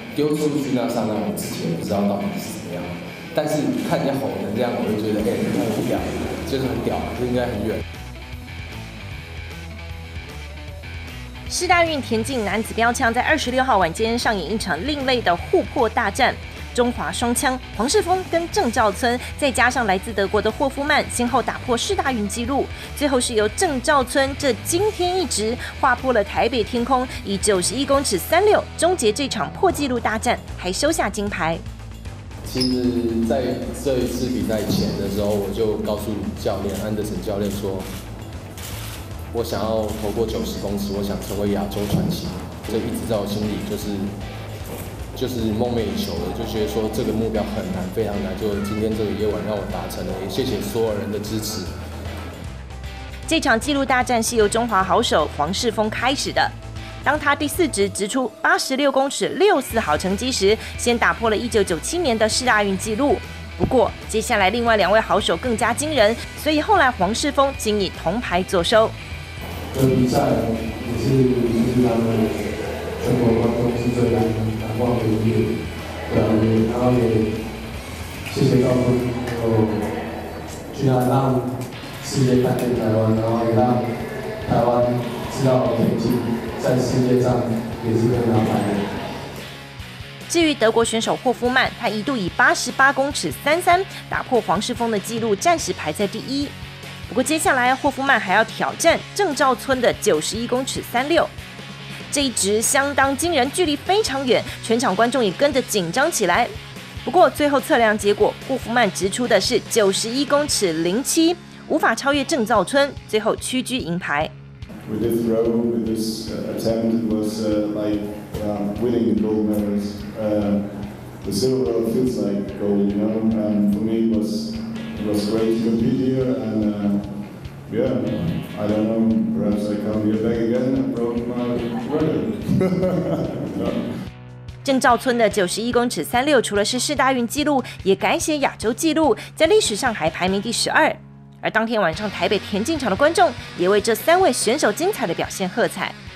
丢出去那刹那，我自己也不知道到底是怎么样。但是看人家吼成这样，我就觉得很屌，就是很屌，这应该很远。 世大运田径男子标枪在26号晚间上演一场另类的互破大战。中华双枪黄世峰跟郑兆村，再加上来自德国的霍夫曼，先后打破世大运纪录。最后是由郑兆村这惊天一掷，划破了台北天空，以91公尺36终结这场破纪录大战，还收下金牌。 其实，在这一次比赛前的时候，我就告诉教练安德森教练说，我想要投过90公尺，我想成为亚洲传奇。这一直在我心里就是梦寐以求的，就觉得说这个目标很难，非常难。就今天这个夜晚让我达成了，也谢谢所有人的支持。 这场纪录大战是由中华好手黄世峰开始的。当他第4值直出86公尺64好成绩时，先打破了1997年的世大运纪录。不过，接下来另外2位好手更加惊人，所以后来黄世峰仅以铜牌作收。 这比赛也是他们全国观众是最难忘的一夜，然后也谢谢赵坤，居然让世界看见台湾，然后也让台湾知道田径在世界上也是很拿牌的。 至于德国选手霍夫曼，他一度以88公尺33打破黄世峰的纪录，暂时排在第1。不过接下来霍夫曼还要挑战郑兆村的91公尺36。这一值相当惊人，距离非常远，全场观众也跟着紧张起来。不过最后测量结果，霍夫曼直出的是91公尺07，无法超越郑兆村，最后屈居银牌。 With this throw, with this attempt, it was like winning the gold medals. The silver feels like gold, you know. And for me, it was great to compete here, and yeah, I don't know. Perhaps I come here back again and broke my record. 郑兆村的91公尺36，除了是世大运纪录，也改写亚洲纪录，在历史上还排名第12。而当天晚上台北田径场的观众也为这3位选手精彩的表现喝彩。